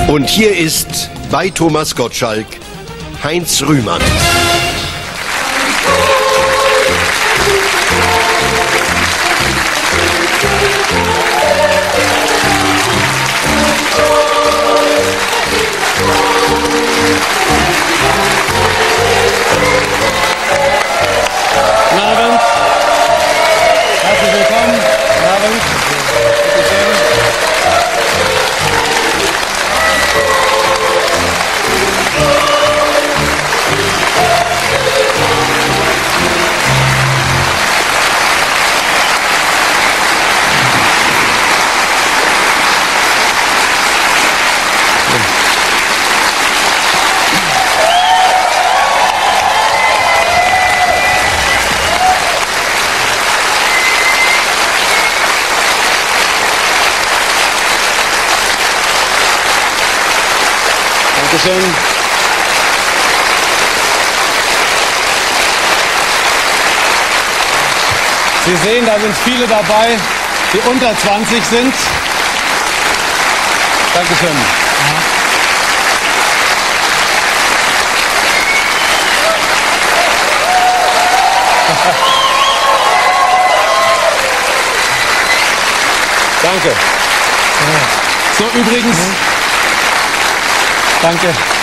Und hier ist bei Thomas Gottschalk Heinz Rühmann. Guten Abend. Herzlich willkommen. Guten Abend. Bitte schön. Dankeschön. Sie sehen, da sind viele dabei, die unter 20 sind. Dankeschön. Danke. So, übrigens. Danke.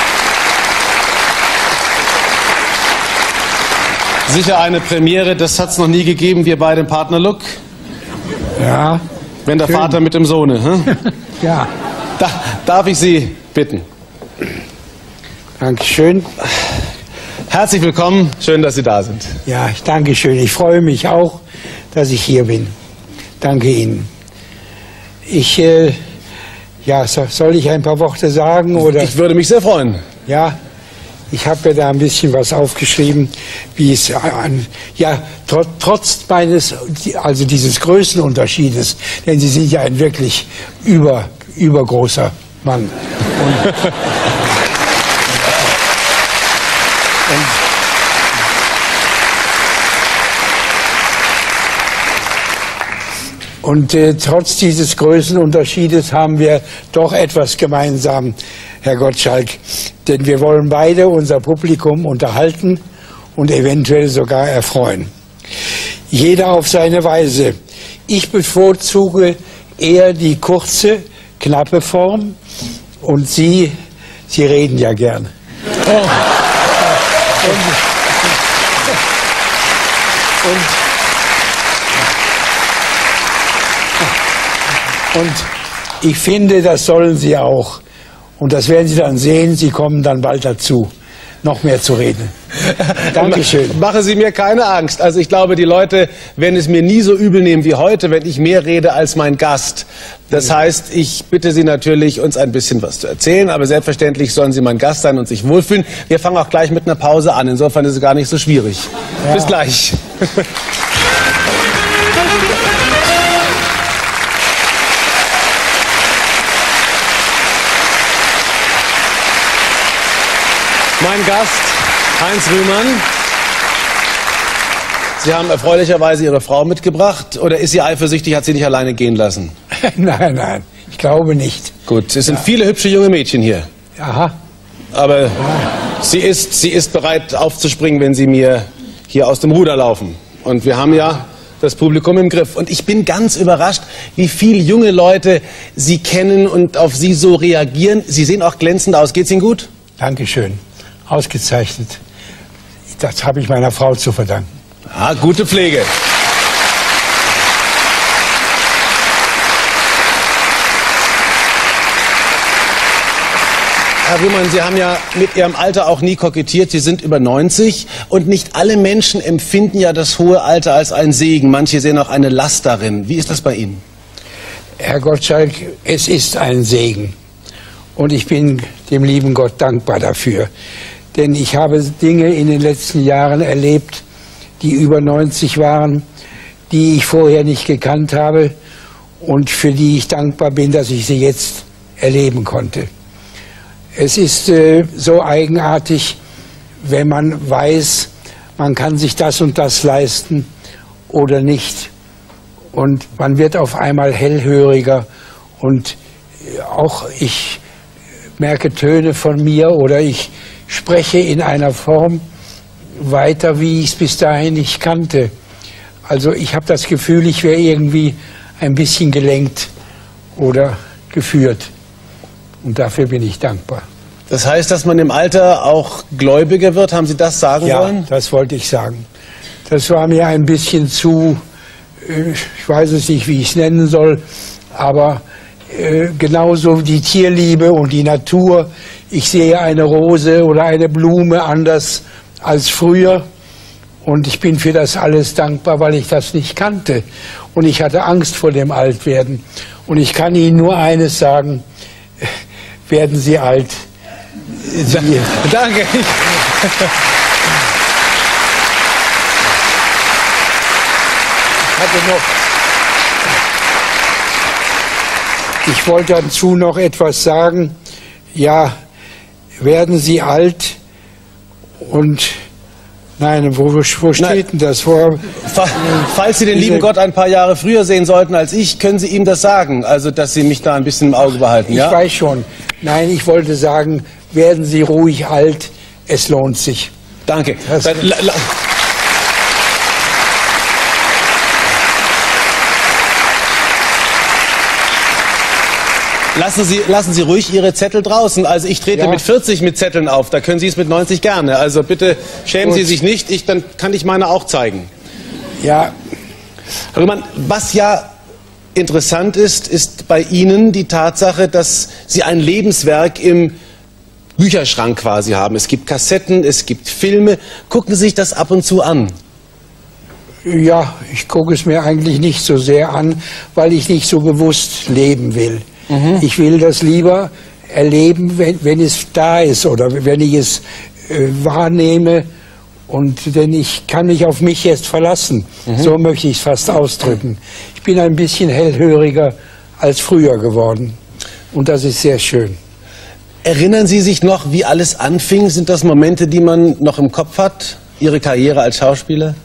Sicher eine Premiere, das hat es noch nie gegeben, wir beide im Partnerlook. Ja. Wenn der Schön. Vater mit dem Sohne. Hm? Ja. Darf ich Sie bitten? Dankeschön. Herzlich willkommen, schön, dass Sie da sind. Ja, danke schön. Ich freue mich auch, dass ich hier bin. Danke Ihnen. Soll ich ein paar Worte sagen? Oder? Ich würde mich sehr freuen. Ja, ich habe ja da ein bisschen was aufgeschrieben, wie es trotz dieses Größenunterschiedes, denn Sie sind ja ein wirklich übergroßer Mann. Und trotz dieses Größenunterschiedes haben wir doch etwas gemeinsam, Herr Gottschalk. Denn wir wollen beide unser Publikum unterhalten und eventuell sogar erfreuen. Jeder auf seine Weise. Ich bevorzuge eher die kurze, knappe Form und Sie reden ja gern. Oh. Und ich finde, das sollen Sie auch. Und das werden Sie dann sehen. Sie kommen dann bald dazu, noch mehr zu reden. Dankeschön. Machen Sie mir keine Angst. Also ich glaube, die Leute werden es mir nie so übel nehmen wie heute, wenn ich mehr rede als mein Gast. Das heißt, ich bitte Sie natürlich, uns ein bisschen was zu erzählen. Aber selbstverständlich sollen Sie mein Gast sein und sich wohlfühlen. Wir fangen auch gleich mit einer Pause an. Insofern ist es gar nicht so schwierig. Ja. Bis gleich. Mein Gast, Heinz Rühmann. Sie haben erfreulicherweise Ihre Frau mitgebracht. Oder ist sie eifersüchtig, hat sie nicht alleine gehen lassen? Nein, ich glaube nicht. Gut, es sind viele hübsche junge Mädchen hier. Aha. Aber ja. Sie ist bereit aufzuspringen, wenn Sie mir hier aus dem Ruder laufen. Und wir haben ja das Publikum im Griff. Und ich bin ganz überrascht, wie viele junge Leute Sie kennen und auf Sie so reagieren. Sie sehen auch glänzend aus. Geht's Ihnen gut? Dankeschön. Ausgezeichnet. Das habe ich meiner Frau zu verdanken. Ah, gute Pflege. Herr Rühmann, Sie haben ja mit Ihrem Alter auch nie kokettiert. Sie sind über 90 und nicht alle Menschen empfinden ja das hohe Alter als einen Segen. Manche sehen auch eine Last darin. Wie ist das bei Ihnen? Herr Gottschalk, es ist ein Segen. Und ich bin dem lieben Gott dankbar dafür. Denn ich habe Dinge in den letzten Jahren erlebt, die über 90 waren, die ich vorher nicht gekannt habe und für die ich dankbar bin, dass ich sie jetzt erleben konnte. Es ist so eigenartig, wenn man weiß, man kann sich das und das leisten oder nicht. Und man wird auf einmal hellhöriger und auch ich merke Töne von mir oder ich spreche in einer Form weiter, wie ich es bis dahin nicht kannte. Also ich habe das Gefühl, ich wäre irgendwie ein bisschen gelenkt oder geführt. Und dafür bin ich dankbar. Das heißt, dass man im Alter auch gläubiger wird? Haben Sie das sagen wollen? Ja, das wollte ich sagen. Das war mir ein bisschen zu, ich weiß es nicht, wie ich es nennen soll, aber genauso die Tierliebe und die Natur. Ich sehe eine Rose oder eine Blume anders als früher. Und ich bin für das alles dankbar, weil ich das nicht kannte. Und ich hatte Angst vor dem Altwerden. Und ich kann Ihnen nur eines sagen, werden Sie alt. Danke. Ich wollte dazu noch etwas sagen. Ja, werden Sie alt und nein, wo steht denn das? Falls Sie den lieben Gott ein paar Jahre früher sehen sollten als ich, können Sie ihm das sagen, also dass Sie mich da ein bisschen im Auge behalten, ja? Ich weiß schon. Nein, ich wollte sagen, werden Sie ruhig alt, es lohnt sich. Danke. Lassen Sie ruhig Ihre Zettel draußen. Also ich trete mit 40 mit Zetteln auf, da können Sie es mit 90 gerne. Also bitte schämen Sie sich nicht, dann kann ich meine auch zeigen. Ja. Herr Rühmann, was ja interessant ist, ist bei Ihnen die Tatsache, dass Sie ein Lebenswerk im Bücherschrank quasi haben. Es gibt Kassetten, es gibt Filme. Gucken Sie sich das ab und zu an? Ja, ich gucke es mir eigentlich nicht so sehr an, weil ich nicht so bewusst leben will. Ich will das lieber erleben, wenn es da ist oder wenn ich es wahrnehme, denn ich kann mich auf mich jetzt verlassen. So möchte ich es fast ausdrücken. Ich bin ein bisschen hellhöriger als früher geworden und das ist sehr schön. Erinnern Sie sich noch, wie alles anfing? Sind das Momente, die man noch im Kopf hat? Ihre Karriere als Schauspieler?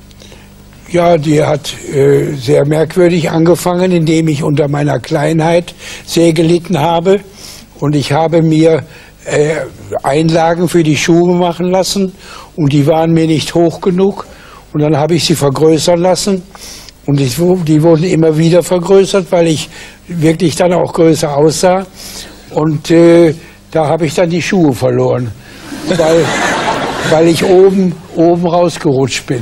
Ja, die hat sehr merkwürdig angefangen, indem ich unter meiner Kleinheit sehr gelitten habe. Und ich habe mir Einlagen für die Schuhe machen lassen und die waren mir nicht hoch genug. Und dann habe ich sie vergrößern lassen und die wurden immer wieder vergrößert, weil ich wirklich dann auch größer aussah. Und da habe ich dann die Schuhe verloren, weil ich oben rausgerutscht bin.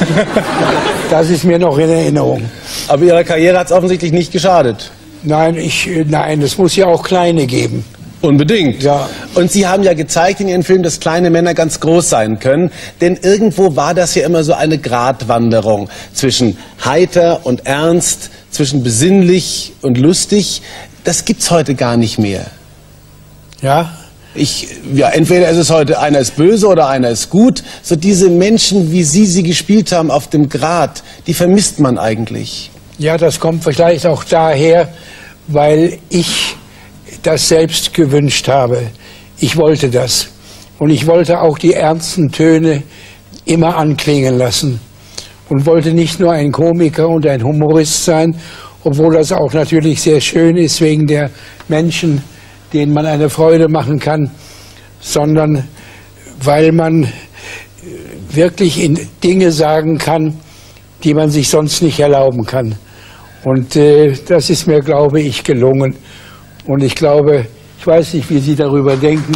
Das ist mir noch in Erinnerung. Aber Ihrer Karriere hat es offensichtlich nicht geschadet. Nein, es muss ja auch kleine geben. Unbedingt. Ja. Und Sie haben ja gezeigt in Ihren Filmen, dass kleine Männer ganz groß sein können. Denn irgendwo war das ja immer so eine Gratwanderung zwischen heiter und ernst, zwischen besinnlich und lustig. Das gibt's heute gar nicht mehr. Ja? Entweder ist es heute, einer ist böse oder einer ist gut. So diese Menschen, wie Sie gespielt haben auf dem Grat, die vermisst man eigentlich. Ja, das kommt vielleicht auch daher, weil ich das selbst gewünscht habe. Ich wollte das. Und ich wollte auch die ernsten Töne immer anklingen lassen. Und wollte nicht nur ein Komiker und ein Humorist sein, obwohl das auch natürlich sehr schön ist wegen der Menschen, denen man eine Freude machen kann, sondern weil man wirklich Dinge sagen kann, die man sich sonst nicht erlauben kann. Und das ist mir, glaube ich, gelungen. Und ich glaube, ich weiß nicht, wie Sie darüber denken.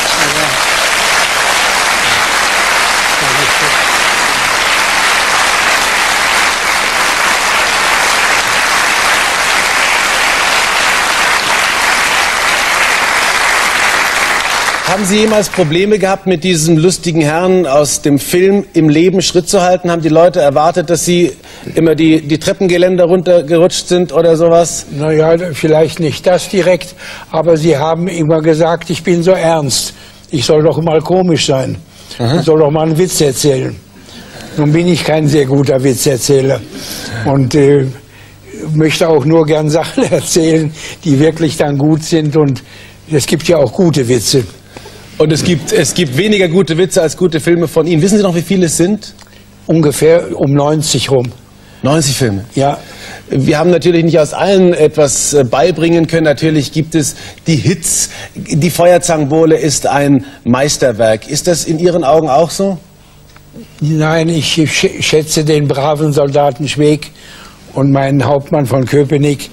Haben Sie jemals Probleme gehabt, mit diesem lustigen Herrn aus dem Film im Leben Schritt zu halten? Haben die Leute erwartet, dass Sie immer die Treppengeländer runtergerutscht sind oder sowas? Naja, vielleicht nicht das direkt, aber sie haben immer gesagt, ich bin so ernst. Ich soll doch mal komisch sein. Ich soll doch mal einen Witz erzählen. Nun bin ich kein sehr guter Witzerzähler und möchte auch nur gern Sachen erzählen, die wirklich dann gut sind, und es gibt ja auch gute Witze. Und es gibt weniger gute Witze als gute Filme von Ihnen. Wissen Sie noch, wie viele es sind? Ungefähr um 90 rum. 90 Filme? Ja. Wir haben natürlich nicht aus allen etwas beibringen können. Natürlich gibt es die Hits. Die Feuerzangenbowle ist ein Meisterwerk. Ist das in Ihren Augen auch so? Nein, ich schätze den braven Soldaten Schweeck und meinen Hauptmann von Köpenick.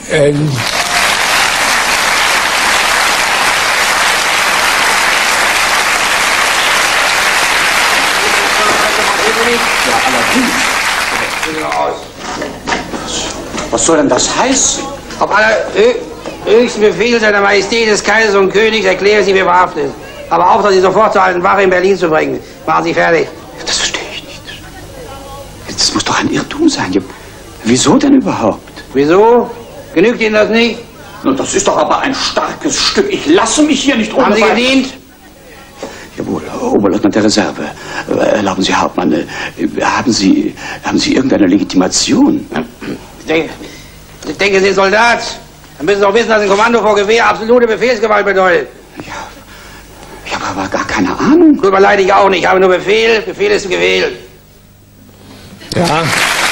Was soll denn das heißen? Auf allerhöchsten Befehl seiner Majestät des Kaisers und Königs erkläre Sie mir verhaftet. Aber auch, dass Sie sofort zur alten Wache in Berlin zu bringen. Machen Sie fertig. Das verstehe ich nicht. Das muss doch ein Irrtum sein. Wieso denn überhaupt? Wieso? Genügt Ihnen das nicht? Nun, das ist doch aber ein starkes Stück. Ich lasse mich hier nicht Haben Sie gedient? Jawohl, Oberleutnant der Reserve. Erlauben Sie, Hauptmann, haben Sie irgendeine Legitimation? Ich denke, Sie sind Soldat. Dann müssen Sie auch wissen, dass ein Kommando vor Gewehr absolute Befehlsgewalt bedeutet. Ja, ich habe aber gar keine Ahnung. Tut mir leid, ich auch nicht. Ich habe nur Befehl. Befehl ist gewählt. Ja.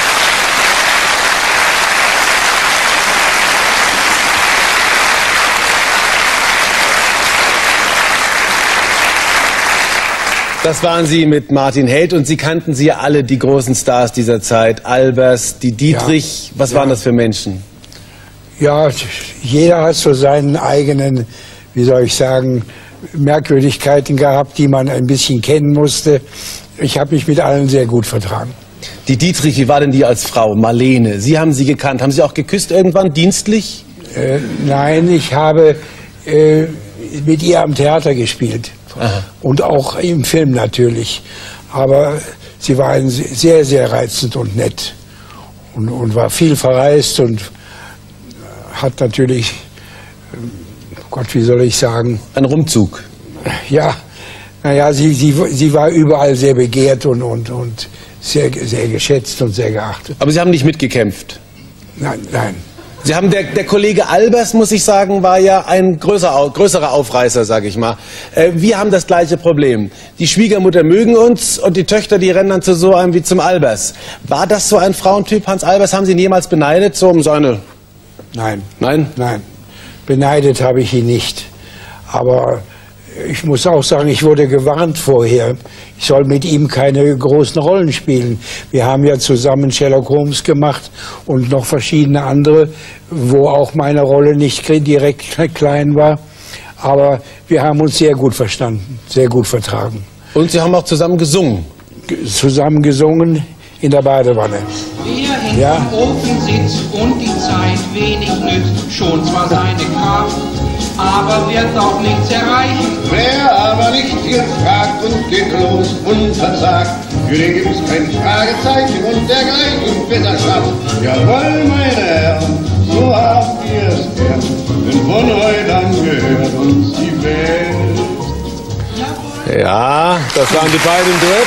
Das waren Sie mit Martin Held und Sie kannten Sie ja alle, die großen Stars dieser Zeit. Albers, die Dietrich. Ja. Was waren das für Menschen? Ja, jeder hat so seinen eigenen, wie soll ich sagen, Merkwürdigkeiten gehabt, die man ein bisschen kennen musste. Ich habe mich mit allen sehr gut vertragen. Die Dietrich, wie war denn die als Frau? Marlene, Sie haben sie gekannt. Haben Sie auch geküsst irgendwann, dienstlich? Nein, ich habe mit ihr am Theater gespielt. Aha. Und auch im Film natürlich. Aber sie war sehr, sehr reizend und nett. Und war viel verreist und hat natürlich, Gott, wie soll ich sagen? Ein Rumzug. Ja, naja, sie war überall sehr begehrt und sehr, sehr geschätzt und sehr geachtet. Aber Sie haben nicht mitgekämpft? Nein, nein. Sie haben, der Kollege Albers, muss ich sagen, war ja ein größerer Aufreißer, sage ich mal. Wir haben das gleiche Problem. Die Schwiegermutter mögen uns und die Töchter, die rennen dann zu so einem wie zum Albers. War das so ein Frauentyp, Hans Albers? Haben Sie ihn jemals beneidet, so um seine... Nein. Nein? Nein. Beneidet habe ich ihn nicht. Aber ich muss auch sagen, ich wurde gewarnt vorher. Ich soll mit ihm keine großen Rollen spielen. Wir haben ja zusammen Sherlock Holmes gemacht und noch verschiedene andere, wo auch meine Rolle nicht direkt klein war. Aber wir haben uns sehr gut verstanden, sehr gut vertragen. Und Sie haben auch zusammen gesungen? Zusammen gesungen in der Badewanne. Wer in dem Ofen sitzt und die Zeit wenig nützt, schon zwar seine Kraft, aber wird auch nichts erreichen. Wer aber nicht gefragt und geht los und versagt, für den gibt's kein Fragezeichen und dergleichen Bitterschaft. Jawohl, meine Herren, so habt ihr es gern, denn von heute an gehört uns die Welt. Ja, das waren die beiden Duett.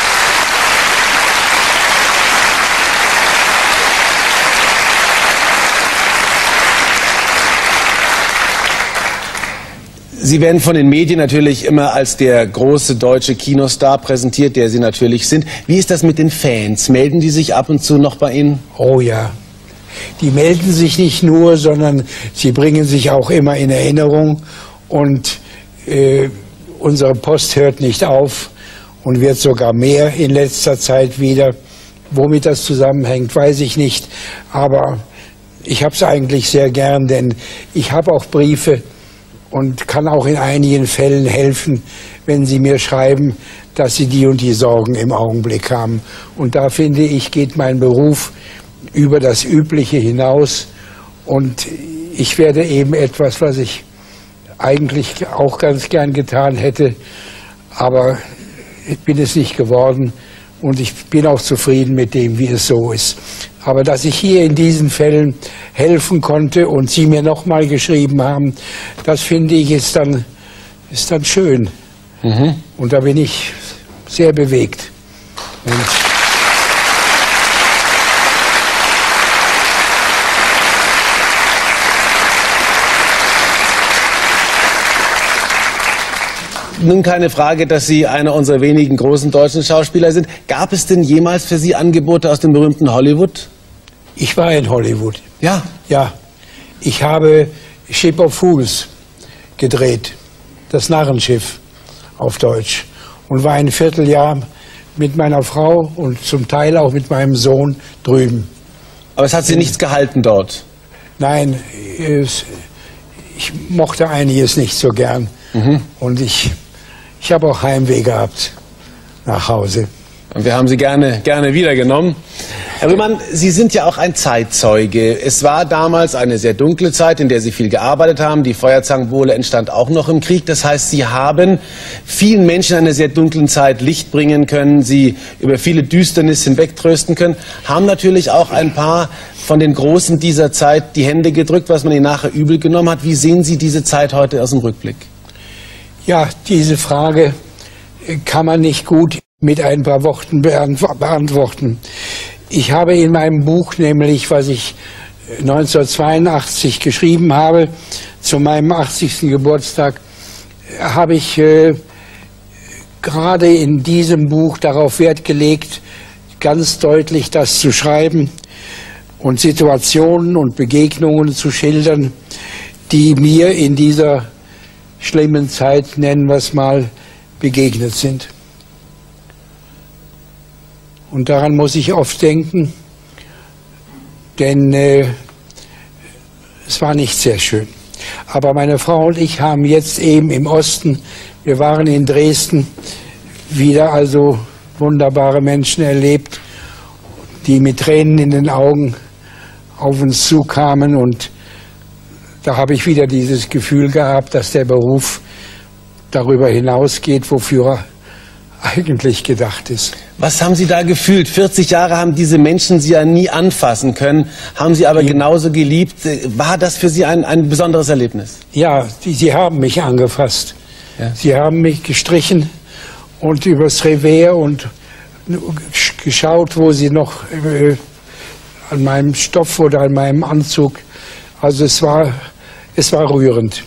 Sie werden von den Medien natürlich immer als der große deutsche Kinostar präsentiert, der Sie natürlich sind. Wie ist das mit den Fans? Melden die sich ab und zu noch bei Ihnen? Oh ja. Die melden sich nicht nur, sondern sie bringen sich auch immer in Erinnerung. Und unsere Post hört nicht auf und wird sogar mehr in letzter Zeit wieder. Womit das zusammenhängt, weiß ich nicht. Aber ich habe es eigentlich sehr gern, denn ich habe auch Briefe und kann auch in einigen Fällen helfen, wenn Sie mir schreiben, dass Sie die und die Sorgen im Augenblick haben. Und da finde ich, geht mein Beruf über das Übliche hinaus. Und ich werde eben etwas, was ich eigentlich auch ganz gern getan hätte, aber ich bin es nicht geworden. Und ich bin auch zufrieden mit dem, wie es so ist. Aber dass ich hier in diesen Fällen helfen konnte und Sie mir nochmal geschrieben haben, das finde ich ist dann schön. Mhm. Und da bin ich sehr bewegt. Und nun keine Frage, dass Sie einer unserer wenigen großen deutschen Schauspieler sind. Gab es denn jemals für Sie Angebote aus dem berühmten Hollywood? Ich war in Hollywood. Ja. Ja. Ich habe Ship of Fools gedreht, das Narrenschiff auf Deutsch, und war ein Vierteljahr mit meiner Frau und zum Teil auch mit meinem Sohn drüben. Aber es hat Sie nichts gehalten dort? Nein, ich mochte einiges nicht so gern. Und ich habe auch Heimweh gehabt nach Hause. Und wir haben Sie gerne wiedergenommen. Herr Rühmann, Sie sind ja auch ein Zeitzeuge. Es war damals eine sehr dunkle Zeit, in der Sie viel gearbeitet haben. Die Feuerzangenbowle entstand auch noch im Krieg. Das heißt, Sie haben vielen Menschen in einer sehr dunklen Zeit Licht bringen können, sie über viele Düsternis hinwegtrösten können, haben natürlich auch ein paar von den Großen dieser Zeit die Hände gedrückt, was man ihnen nachher übel genommen hat. Wie sehen Sie diese Zeit heute aus dem Rückblick? Ja, diese Frage kann man nicht gut mit ein paar Worten beantworten. Ich habe in meinem Buch, nämlich was ich 1982 geschrieben habe, zu meinem 80. Geburtstag, habe ich gerade in diesem Buch darauf Wert gelegt, ganz deutlich das zu schreiben und Situationen und Begegnungen zu schildern, die mir in dieser schlimmen Zeit, nennen wir es mal, begegnet sind. Und daran muss ich oft denken, denn es war nicht sehr schön. Aber meine Frau und ich haben jetzt eben im Osten, wir waren in Dresden, wieder also wunderbare Menschen erlebt, die mit Tränen in den Augen auf uns zukamen. Und da habe ich wieder dieses Gefühl gehabt, dass der Beruf darüber hinausgeht, wofür er eigentlich gedacht ist. Was haben Sie da gefühlt? 40 Jahre haben diese Menschen Sie ja nie anfassen können, haben Sie aber genauso geliebt. War das für Sie ein besonderes Erlebnis? Ja, sie haben mich angefasst. Ja. Sie haben mich gestrichen und übers Revers und geschaut, wo sie noch an meinem Stoff oder an meinem Anzug. Also es war rührend.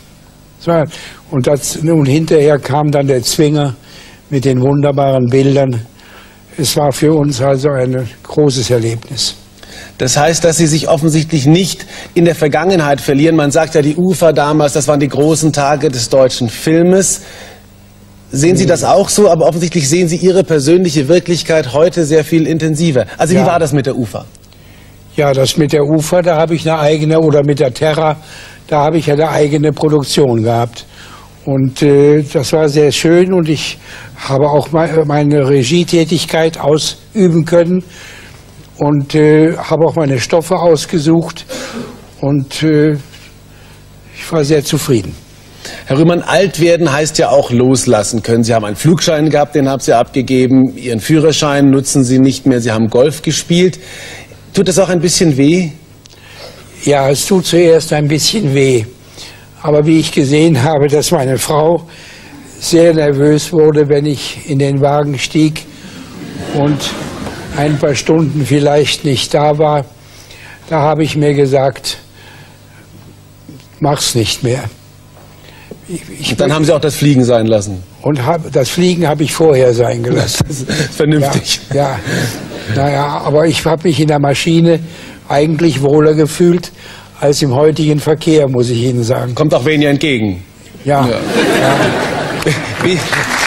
Und hinterher kam dann der Zwinger mit den wunderbaren Bildern. Es war für uns also ein großes Erlebnis. Das heißt, dass Sie sich offensichtlich nicht in der Vergangenheit verlieren. Man sagt ja, die Ufer damals, das waren die großen Tage des deutschen Filmes. Sehen Sie das auch so? Aber offensichtlich sehen Sie Ihre persönliche Wirklichkeit heute sehr viel intensiver. Also wie war das mit der Ufer? Ja, das mit der Ufer, da habe ich eine eigene, oder mit der Terra, da habe ich eine eigene Produktion gehabt. Und das war sehr schön und ich habe auch meine Regietätigkeit ausüben können und habe auch meine Stoffe ausgesucht und ich war sehr zufrieden. Herr Rühmann, alt werden heißt ja auch loslassen können. Sie haben einen Flugschein gehabt, den haben Sie abgegeben, Ihren Führerschein nutzen Sie nicht mehr, Sie haben Golf gespielt. Tut das auch ein bisschen weh? Ja, es tut zuerst ein bisschen weh. Aber wie ich gesehen habe, dass meine Frau sehr nervös wurde, wenn ich in den Wagen stieg und ein paar Stunden vielleicht nicht da war, da habe ich mir gesagt, mach's nicht mehr. Und dann haben Sie auch das Fliegen sein lassen? Und das Fliegen habe ich vorher sein gelassen. Das ist vernünftig. Ja, naja, aber ich habe mich in der Maschine eigentlich wohler gefühlt als im heutigen Verkehr, muss ich Ihnen sagen. Kommt auch weniger entgegen. Ja. Wie?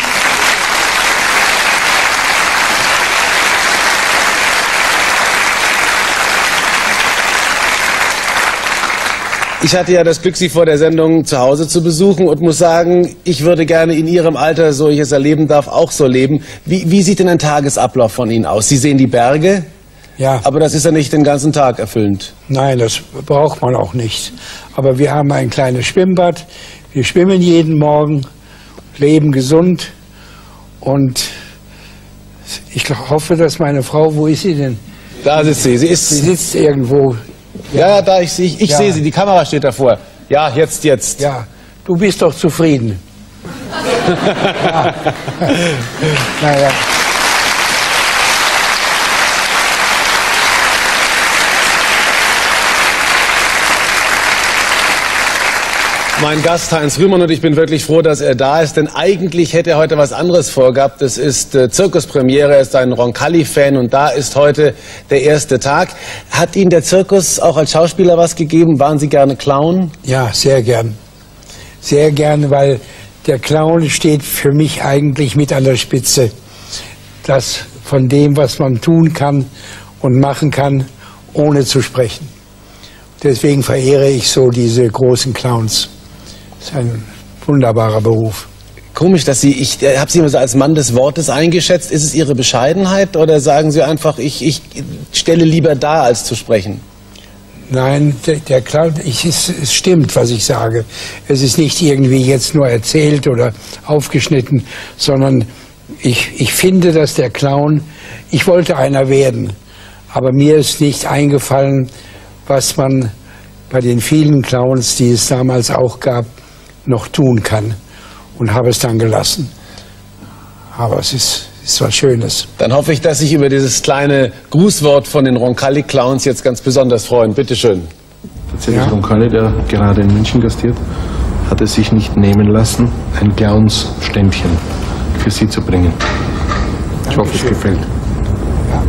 Ich hatte ja das Glück, Sie vor der Sendung zu Hause zu besuchen und muss sagen, ich würde gerne in Ihrem Alter, so ich es erleben darf, auch so leben. Wie sieht denn ein Tagesablauf von Ihnen aus? Sie sehen die Berge? Ja. Aber das ist ja nicht den ganzen Tag erfüllend. Nein, das braucht man auch nicht. Aber wir haben ein kleines Schwimmbad. Wir schwimmen jeden Morgen, leben gesund. Und ich hoffe, dass meine Frau, wo ist sie denn? Da sitzt sie. Sie sitzt irgendwo. Ja, da ich sehe sie. Die Kamera steht davor. Ja, jetzt. Ja, du bist doch zufrieden. Ja. Naja. Mein Gast Heinz Rühmann, und ich bin wirklich froh, dass er da ist, denn eigentlich hätte er heute was anderes vorgehabt. Das ist Zirkuspremiere, er ist ein Roncalli-Fan und da ist heute der erste Tag. Hat Ihnen der Zirkus auch als Schauspieler was gegeben? Waren Sie gerne Clown? Ja, sehr gern. Sehr gern, weil der Clown steht für mich eigentlich mit an der Spitze. Das von dem, was man tun kann und machen kann, ohne zu sprechen. Deswegen verehre ich so diese großen Clowns. Das ist ein wunderbarer Beruf. Komisch, dass Sie, ich habe Sie immer so als Mann des Wortes eingeschätzt. Ist es Ihre Bescheidenheit oder sagen Sie einfach, ich stelle lieber dar, als zu sprechen? Nein, der Clown, es stimmt, was ich sage. Es ist nicht irgendwie jetzt nur erzählt oder aufgeschnitten, sondern ich finde, dass der Clown, ich wollte einer werden, aber mir ist nicht eingefallen, was man bei den vielen Clowns, die es damals auch gab, noch tun kann, und habe es dann gelassen. Aber es ist was Schönes. Dann hoffe ich, dass sich über dieses kleine Grußwort von den Roncalli-Clowns jetzt ganz besonders freuen. Bitte schön. Tatsächlich, ja. Roncalli, der gerade in München gastiert, hat es sich nicht nehmen lassen, ein Clowns-Ständchen für Sie zu bringen. Ich hoffe, es gefällt. Ja.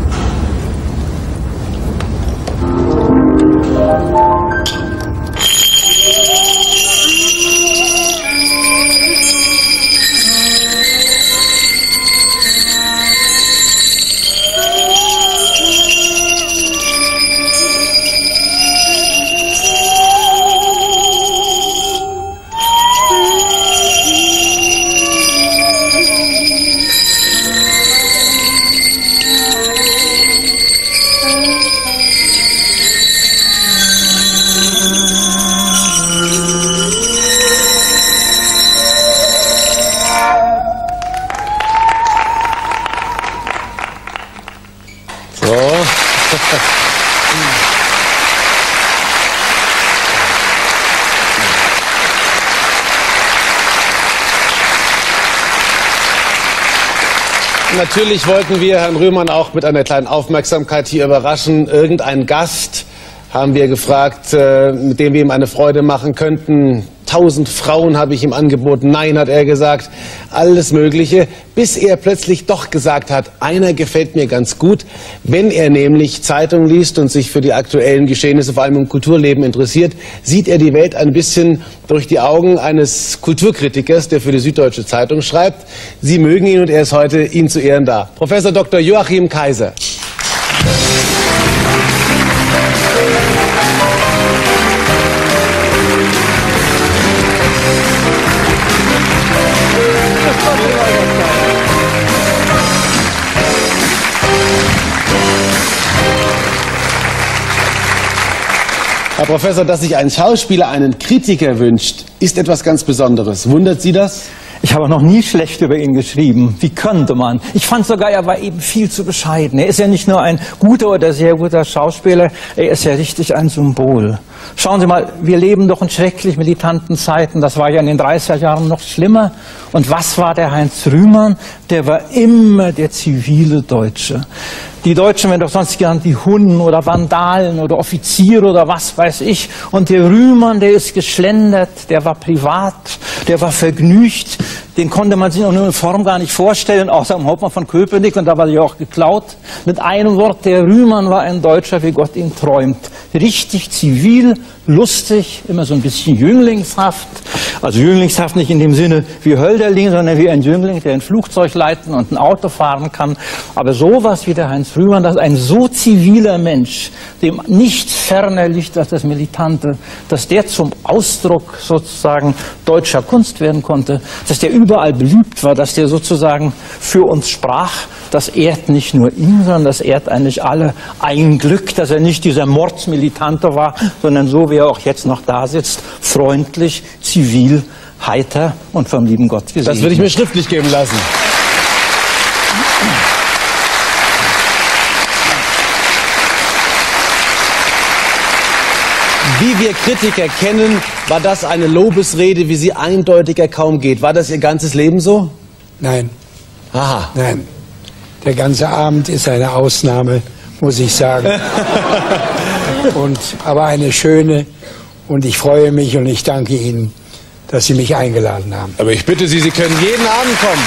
Natürlich wollten wir Herrn Rühmann auch mit einer kleinen Aufmerksamkeit hier überraschen. Irgendein Gast haben wir gefragt, mit dem wir ihm eine Freude machen könnten. 1000 Frauen habe ich ihm angeboten. Nein, hat er gesagt. Alles Mögliche. Bis er plötzlich doch gesagt hat, einer gefällt mir ganz gut. Wenn er nämlich Zeitung liest und sich für die aktuellen Geschehnisse, vor allem im Kulturleben, interessiert, sieht er die Welt ein bisschen durch die Augen eines Kulturkritikers, der für die Süddeutsche Zeitung schreibt. Sie mögen ihn und er ist heute Ihnen zu Ehren da. Professor Dr. Joachim Kaiser. Herr Professor, dass sich ein Schauspieler einen Kritiker wünscht, ist etwas ganz Besonderes. Wundert Sie das? Ich habe noch nie schlecht über ihn geschrieben. Wie könnte man? Ich fand sogar, er war eben viel zu bescheiden. Er ist ja nicht nur ein guter oder sehr guter Schauspieler, er ist ja richtig ein Symbol. Schauen Sie mal, wir leben doch in schrecklich militanten Zeiten. Das war ja in den 30er Jahren noch schlimmer. Und was war der Heinz Rühmann? Der war immer der zivile Deutsche. Die Deutschen werden doch sonst gern die Hunden oder Vandalen oder Offiziere oder was weiß ich. Und der Rühmann, der ist geschlendert, der war privat, der war vergnügt. Den konnte man sich in Uniform gar nicht vorstellen, außer am Hauptmann von Köpenick, und da war er auch geklaut. Mit einem Wort, der Rühmann war ein Deutscher, wie Gott ihn träumt. Richtig zivil, lustig, immer so ein bisschen jünglingshaft. Also jünglingshaft nicht in dem Sinne wie Hölderlin, sondern wie ein Jüngling, der ein Flugzeug leiten und ein Auto fahren kann. Aber sowas wie der Heinz Rühmann, das ist ein so ziviler Mensch, dem nichts ferner liegt als das Militante, dass der zum Ausdruck sozusagen deutscher Kunst werden konnte, dass der überall beliebt war, dass der sozusagen für uns sprach. Das ehrt nicht nur ihn, sondern das ehrt eigentlich alle. Ein Glück, dass er nicht dieser Mordsmilitante war, sondern so wie er auch jetzt noch da sitzt, freundlich, zivil, heiter und vom lieben Gott gesegnet. Das würde ich mir schriftlich geben lassen. Wie wir Kritiker kennen, war das eine Lobesrede, wie sie eindeutiger kaum geht. War das Ihr ganzes Leben so? Nein. Aha. Nein. Der ganze Abend ist eine Ausnahme, muss ich sagen. Aber eine schöne, und ich freue mich und ich danke Ihnen, dass Sie mich eingeladen haben. Aber ich bitte Sie, Sie können jeden Abend kommen.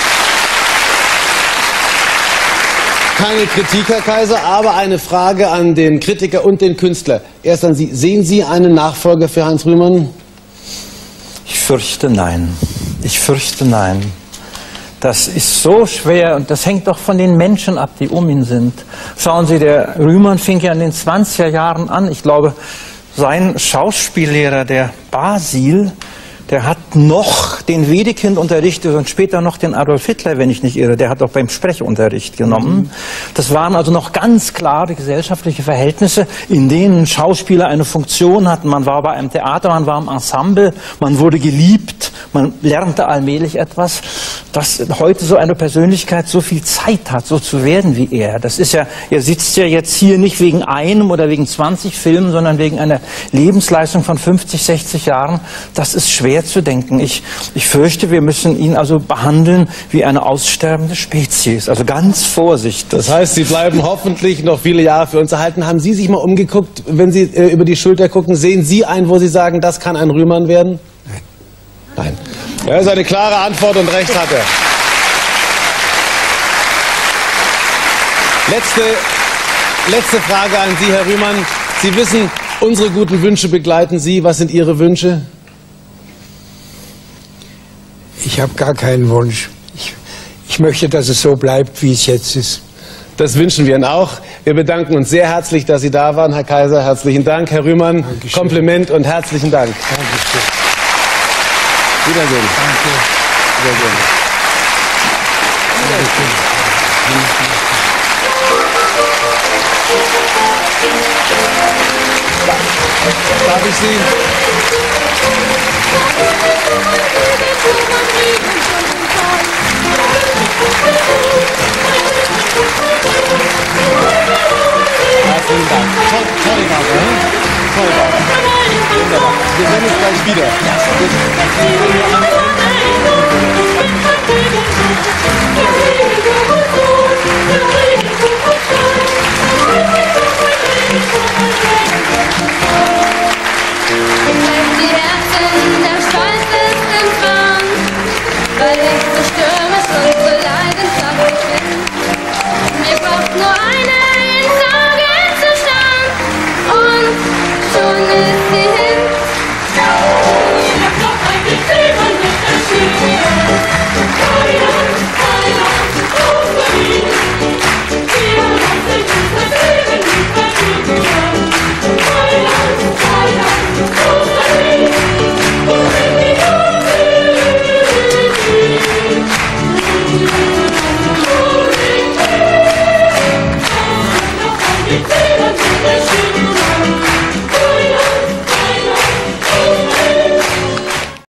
Keine Kritik, Herr Kaiser, aber eine Frage an den Kritiker und den Künstler. Erst an Sie. Sehen Sie einen Nachfolger für Heinz Rühmann? Ich fürchte nein. Ich fürchte nein. Das ist so schwer und das hängt doch von den Menschen ab, die um ihn sind. Schauen Sie, der Rühmann fing ja in den 20er Jahren an. Ich glaube, sein Schauspiellehrer, der Basil, der hat noch den Wedekind unterrichtet und später noch den Adolf Hitler, wenn ich nicht irre. Der hat auch beim Sprechunterricht genommen. Das waren also noch ganz klare gesellschaftliche Verhältnisse, in denen Schauspieler eine Funktion hatten. Man war bei einem Theater, man war im Ensemble, man wurde geliebt, man lernte allmählich etwas. Dass heute so eine Persönlichkeit so viel Zeit hat, so zu werden wie er. Das ist ja, er sitzt ja jetzt hier nicht wegen einem oder wegen 20 Filmen, sondern wegen einer Lebensleistung von 50, 60 Jahren. Das ist schwer zu denken. Ich fürchte, wir müssen ihn also behandeln wie eine aussterbende Spezies. Also ganz vorsichtig. Das heißt, Sie bleiben hoffentlich noch viele Jahre für uns erhalten. Haben Sie sich mal umgeguckt, wenn Sie über die Schulter gucken? Sehen Sie einen, wo Sie sagen, das kann ein Rühmann werden? Nein. Nein. Das ist eine klare Antwort und recht hat er. Letzte Frage an Sie, Herr Rühmann. Sie wissen, unsere guten Wünsche begleiten Sie. Was sind Ihre Wünsche? Ich habe gar keinen Wunsch. Ich möchte, dass es so bleibt, wie es jetzt ist. Das wünschen wir Ihnen auch. Wir bedanken uns sehr herzlich, dass Sie da waren, Herr Kaiser. Herzlichen Dank, Herr Rühmann. Dankeschön. Kompliment und herzlichen Dank. Dankeschön. Wiedersehen. Danke. Wiedersehen. Darf ich Sie? Herzlichen Dank. Toll, Barbara. Toll, Barbara. Wunderbar. Wir sehen uns gleich wieder.